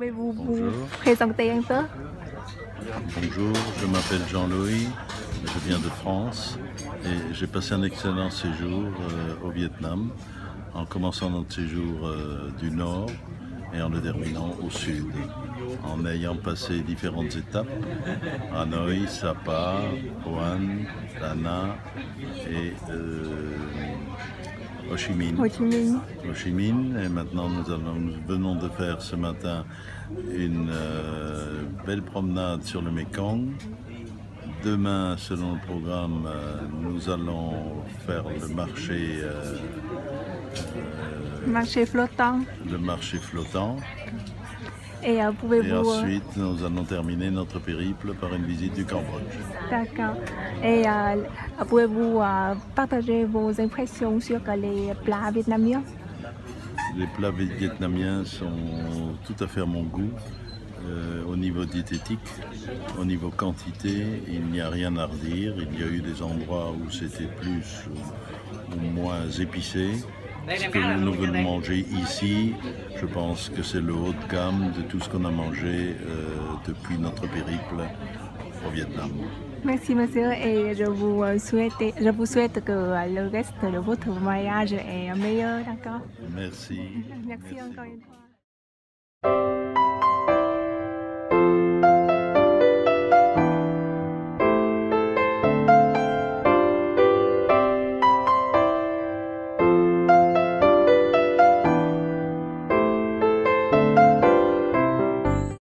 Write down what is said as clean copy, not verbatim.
Pouvez-vous vous Bonjour. présenter un peu? Bonjour, je m'appelle Jean-Louis, je viens de France et j'ai passé un excellent séjour au Vietnam, en commençant notre séjour du nord et en le terminant au sud, en ayant passé différentes étapes, Hanoï, Sapa, Hoan, Da Nang et Ho Chi Minh. Hồ Chí Minh. Ho Chi Minh, et maintenant nous venons de faire ce matin une belle promenade sur le Mekong. Demain, selon le programme, nous allons faire le Marché flottant. flottant. Et Et pouvez-vous... ensuite, nous allons terminer notre périple par une visite du Cambodge. D'accord. Et pouvez-vous partager vos impressions sur les plats vietnamiens? Les plats vietnamiens sont tout à fait à mon goût. Au niveau diététique, au niveau quantité, il n'y a rien à redire. Il y a eu des endroits où c'était plus ou moins épicé. Ce que nous venons de manger ici, je pense que c'est le haut de gamme de tout ce qu'on a mangé depuis notre périple au Vietnam. Merci monsieur et je vous souhaite que le reste de votre voyage est meilleur, d'accord? Merci. Merci encore une fois.